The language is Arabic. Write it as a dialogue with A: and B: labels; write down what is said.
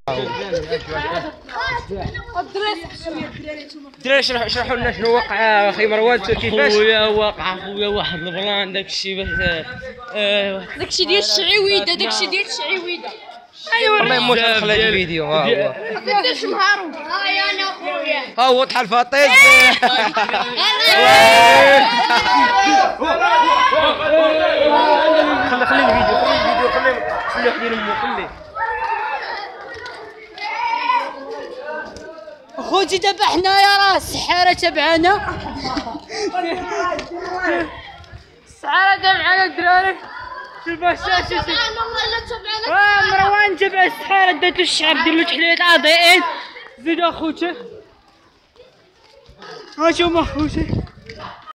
A: الدراري اشرحوا لنا شنو وقع اخي مروان كيفاش.
B: خويا واحد البلان داكشي باش
C: داكشي ديال الشعيويده
A: ايوا الله يموت خلي الفيديو. ها هو
C: ما تديرش مهارو. هاي انا خويا.
A: ها هو طحال فطيز. خلي الفيديو خلي واحد يلمو خلي.
C: خوتي دابا حنايا راه السحاره تبعنا. السحاره تبعنا الدراري. شوف الشاشه تبعنا. مروان تبع السحاره دات له الشعر دير له تحليل ADN. زيد اخوتي. ها نتوما اخوتي.